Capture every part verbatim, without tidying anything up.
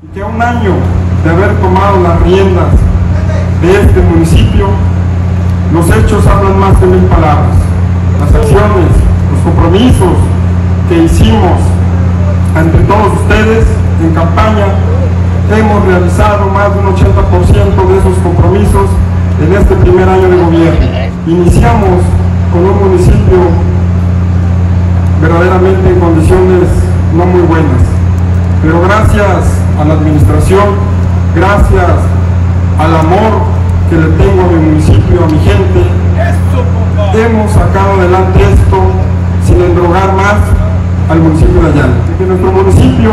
Y que a un año de haber tomado las riendas de este municipio, los hechos hablan más de mil palabras. Las acciones, los compromisos que hicimos ante todos ustedes en campaña, hemos realizado más de un ochenta por ciento de esos compromisos en este primer año de gobierno. Iniciamos con un municipio verdaderamente en condiciones no muy buenas, pero gracias a la administración, gracias al amor que le tengo a mi municipio, a mi gente, hemos sacado adelante esto sin endrogar más al municipio de Ayala. Que nuestro municipio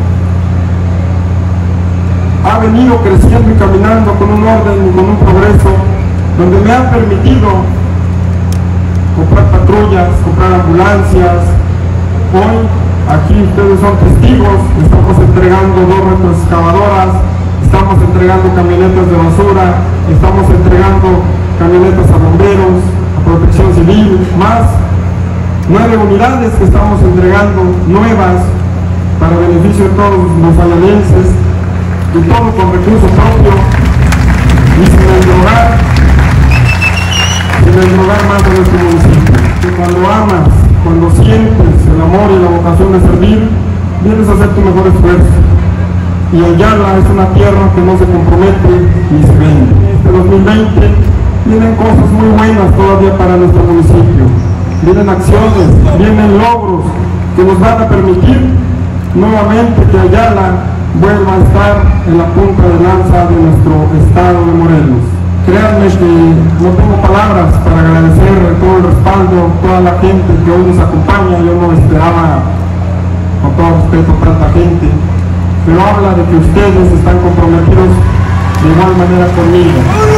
ha venido creciendo y caminando con un orden y con un progreso donde me ha permitido comprar patrullas, comprar ambulancias. Hoy aquí ustedes son testigos, estamos entregando dos retroexcavadoras, estamos entregando camionetas de basura, estamos entregando camionetas a bomberos, a protección civil, más nueve unidades que estamos entregando nuevas para beneficio de todos los ayalenses, y todo con recursos propios y sin endrogar, sin endrogar más a nuestro municipio. Que cuando amas, cuando sientes el amor y la vocación de servir, vienes a hacer tu mejor esfuerzo. Y Ayala es una tierra que no se compromete ni se vende. Este dos mil veinte vienen cosas muy buenas todavía para nuestro municipio. Vienen acciones, vienen logros que nos van a permitir nuevamente que Ayala vuelva a estar en la punta de lanza de nuestro estado de Morelos. Créanme que no tengo palabras para agradecer todo el respaldo, toda la gente que hoy nos acompaña. Yo no esperaba, con todo respeto, tanta gente, pero habla de que ustedes están comprometidos de igual manera conmigo.